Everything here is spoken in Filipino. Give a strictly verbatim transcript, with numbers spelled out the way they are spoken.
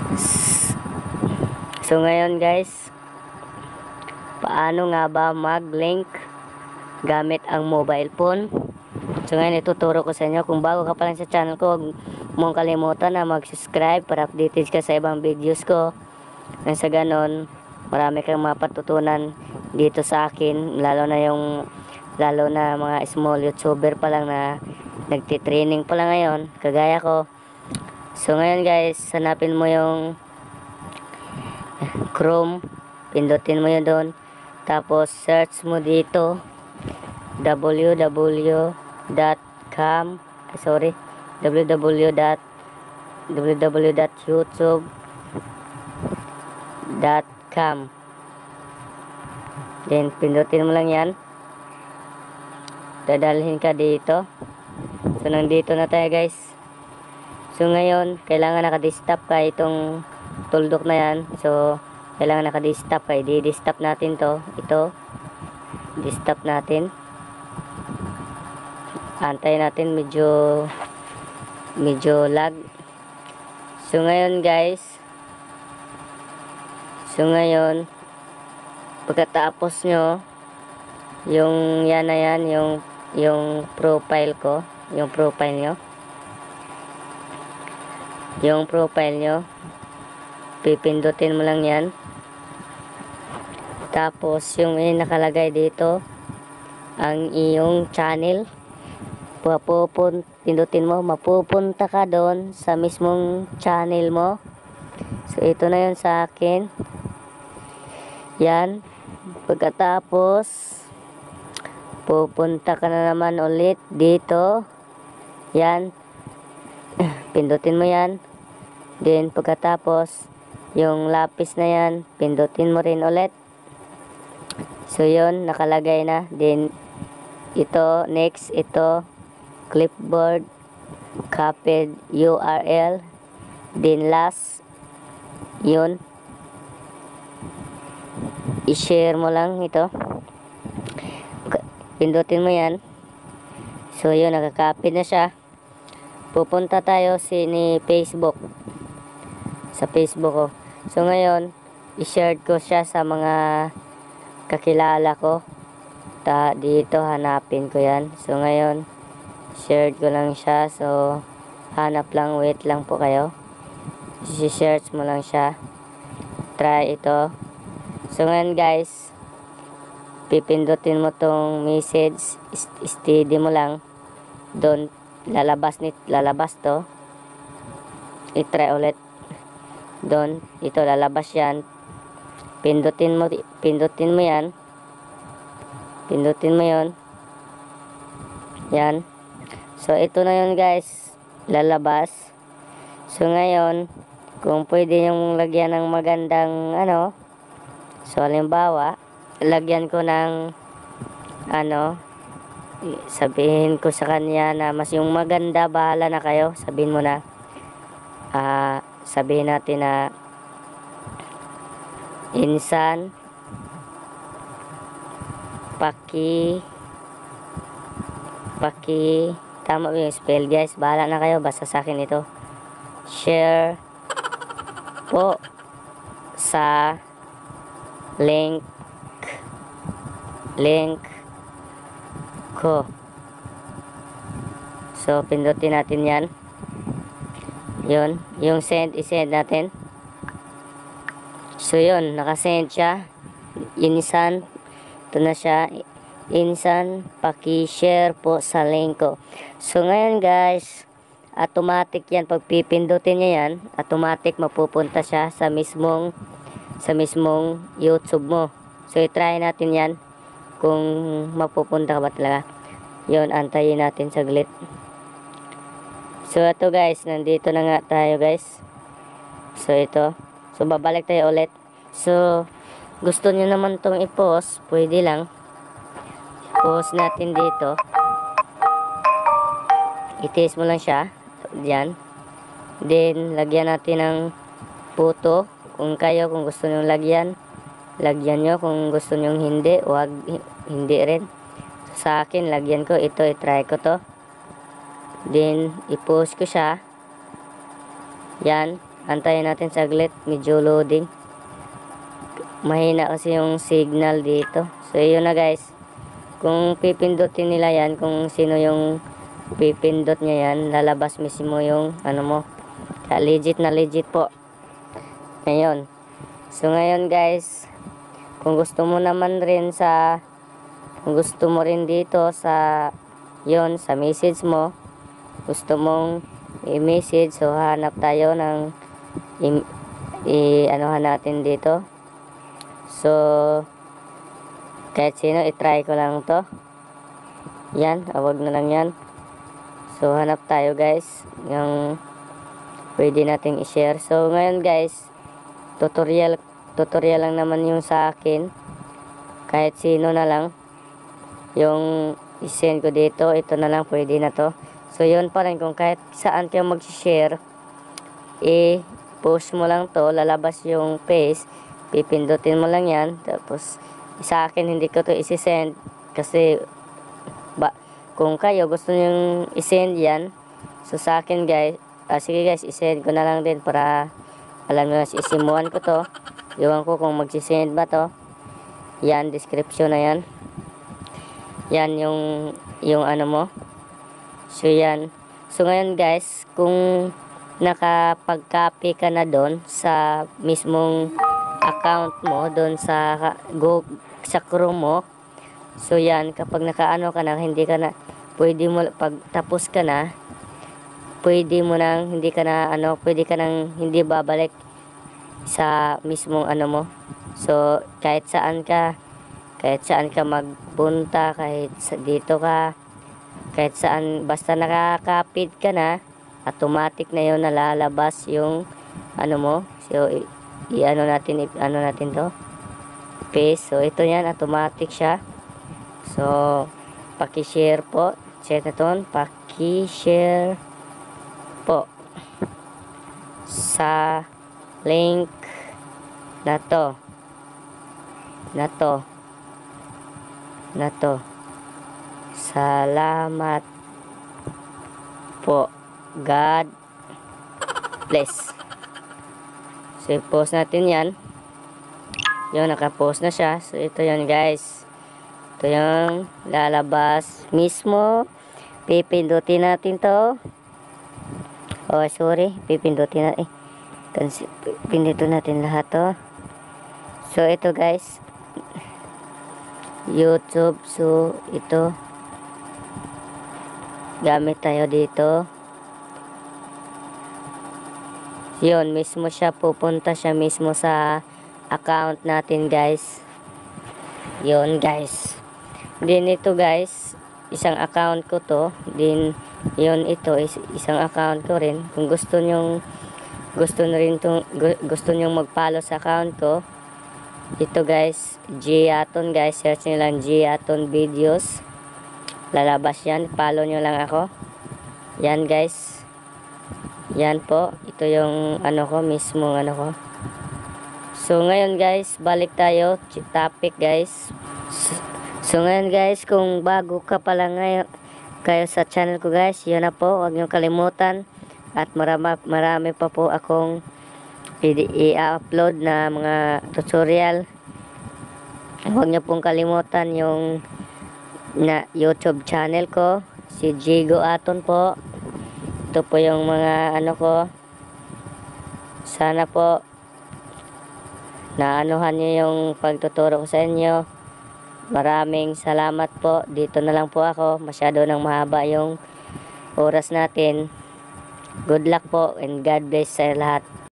So ngayon guys, paano nga ba mag-link gamit ang mobile phone? So ngayon ituturo ko sa inyo. Kung bago ka pa lang sa channel ko, huwag mong kalimutan na mag-subscribe para updated ka sa ibang videos ko. Nang sa ganon, marami kang mapatutunan dito sa akin, lalo na yung lalo na mga small YouTuber pa lang na nagtitraining pa lang ngayon, kagaya ko. So ngayon guys, hanapin mo yung Chrome, pindutin mo yun doon, tapos search mo dito w w w dot com sorry w w w dot youtube dot com. Then pindutin mo lang yan, dadalhin ka dito. So nandito na tayo guys. So ngayon kailangan naka-desktop ka itong tuldok na yan. So kailangan naka-desktop ka, i-desktop natin to, ito desktop natin. Antay natin medyo medyo lag. So ngayon guys, so ngayon pagkatapos nyo yung yan na yan, yung yung profile ko, yung profile nyo yung profile nyo pipindutin mo lang yan. Tapos yung may nakalagay dito ang iyong channel, Pupun, pindutin mo, mapupunta ka doon sa mismong channel mo. So ito na yun sa akin. Yan. Pagkatapos pupunta ka na naman ulit dito. Yan. Pindutin mo yan. Then pagkatapos yung lapis na yan, pindutin mo rin ulit. So yun, nakalagay na. Then ito, next, ito clipboard, copied U R L, then last, yun, i-share mo lang ito, pindutin mo yan. So yun, nakakopy na siya. Pupunta tayo si ni Facebook, sa Facebook ko. So ngayon, i-share ko siya sa mga kakilala ko. Ta dito hanapin ko yan. So ngayon, share ko lang siya. So hanap lang, wait lang po kayo. I-search mo lang siya. Try ito. So ngayon guys, pipindutin mo tong message, steady mo lang. Doon lalabas nit lalabas to. I-try ulit. Doon, ito lalabas yan. Pindutin mo, pindutin mo yan. Pindutin mo yon. Yan. So ito na yun guys, lalabas. So ngayon, kung pwede yung lagyan ng magandang ano, so halimbawa, lagyan ko ng ano, sabihin ko sa kanya na mas yung maganda, bahala na kayo, sabihin mo na, ah, sabihin natin na Insan Paki Paki tama ba yung spell guys, bahala na kayo, basta sa akin ito, share po sa link link ko. So pindutin natin yan. Yun, yung send, i-send natin. So yun, nakasend siya. Insan, ito na siya. Insan, paki-share po sa link ko. So ngayon guys, automatic yan. Pag pipindutin niya yan, automatic mapupunta siya sa mismong sa mismong YouTube mo. So i-try natin yan kung mapupunta ka ba talaga. Yun, antayin natin saglit. So ito guys, nandito na nga tayo guys. So ito, so babalik tayo ulit. So gusto niyo naman tong i-post, pwede lang post natin dito. I-taste mo lang siya diyan. Then lagyan natin ng photo. Kung kayo, kung gusto niyo lagyan, lagyan nyo. Kung gusto niyo hindi, wag hindi rin. So, sa akin, lagyan ko ito, i-try ko to. Then i-post ko siya. Yan. Antayin natin saglit. Medyo loading. Mahina kasi yung signal dito. So, yun na guys. Kung pipindutin nila yan, kung sino yung pipindot niya yan, lalabas mismo yung ano mo. Kaya legit na legit po. Ngayon. So, ngayon guys, kung gusto mo naman rin sa, kung gusto mo rin dito sa, yon sa message mo, gusto mong i-message, so hanap tayo ng i, i anuhan natin dito. So, kahit sino, itry ko lang to. Yan, awag na lang yan. So, hanap tayo guys, yung pwede nating i-share. So, ngayon guys, tutorial, tutorial lang naman yung sa akin. Kahit sino na lang, yung i-send ko dito, ito na lang, pwede na to. So, yun pa rin, kung kahit saan kayo mag-share, i-post mo lang to, lalabas yung face, pipindutin mo lang yan, tapos, sa akin, hindi ko to isi-send, kasi, ba, kung kayo gusto nyo i-send yan, so sa akin guys, ah, sige guys, i-send ko na lang din para, alam nyo, isimuan ko to, iwan ko kung mag-send ba to, yan, description na yan, yan yung, yung ano mo. So, yan. So, ngayon guys, kung nakapag-copy ka na doon sa mismong account mo, doon sa Go, sa Chrome mo, so, yan, kapag nakaano ka na, hindi ka na, pwede mo, pag tapos ka na, pwede mo nang, hindi ka na, ano, pwede ka nang hindi babalik sa mismong ano mo. So, kahit saan ka, kahit saan ka magpunta, kahit sa, dito ka, kahit saan, basta nakakapit ka na, automatic na yun nalalabas yung ano mo. So, i-ano natin, i-ano natin to, paste. So, ito yan, automatic siya. So, paki-share po. Check na to, paki-share po sa link na to. Na to. Na to. Salamat po. God bless. So, i-post natin yan. Yun, naka-post na siya. So, ito yun guys. Ito yung lalabas mismo. Pipindutin natin to. Oh, sorry. Pipindutin natin. Pindutin natin lahat to. So, ito guys. YouTube. So, ito. Gamit tayo dito. Yun, mismo siya. Pupunta siya mismo sa account natin, guys. Yun, guys. Din ito, guys. Isang account ko to. Din, yun ito. Is, isang account ko rin. Kung gusto nyong gusto na rin tong, gusto nyong mag-follow sa account ko, ito, guys. Giaton, guys. Search nyo lang Giaton Videos. Lalabas yan. Follow nyo lang ako. Yan guys. Yan po. Ito yung ano ko. Mismo ano ko. So ngayon guys. Balik tayo. Topic guys. So, so ngayon guys. Kung bago ka pala ngayon kayo sa channel ko guys. Yun na po. Huwag nyo kalimutan. At marami, marami pa po akong i-upload na mga tutorial. Huwag nyo pong kalimutan yung na YouTube channel ko, si Jigo Aton po. Ito po yung mga ano ko. Sana po naanuhan nyo yung pagtuturo ko sa inyo. Maraming salamat po. Dito na lang po ako. Masyado nang mahaba yung oras natin. Good luck po and God bless sa lahat.